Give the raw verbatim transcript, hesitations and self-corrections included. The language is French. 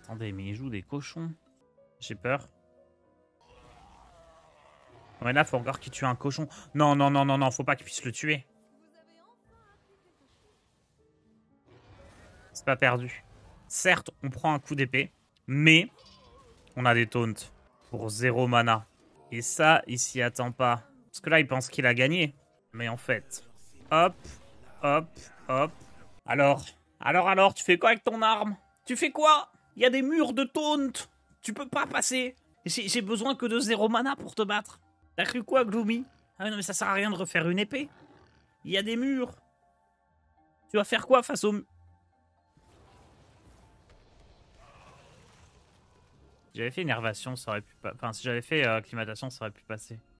Attendez, mais il joue des cochons. J'ai peur. Ouais, là, faut encore qu'il tue un cochon. Non, non, non, non, non, faut pas qu'il puisse le tuer. C'est pas perdu. Certes, on prend un coup d'épée, mais on a des taunts pour zéro mana. Et ça, il s'y attend pas. Parce que là, il pense qu'il a gagné. Mais en fait, hop, hop, hop. Alors, alors, alors, tu fais quoi avec ton arme? Tu fais quoi? Il y a des murs de taunt. Tu peux pas passer. J'ai besoin que de zéro mana pour te battre. T'as cru quoi, Gloomy? Ah non, mais ça sert à rien de refaire une épée. Il y a des murs. Tu vas faire quoi face au... Si j'avais fait énervation, ça aurait pu pas... Enfin, si j'avais fait euh, acclimatation, ça aurait pu passer.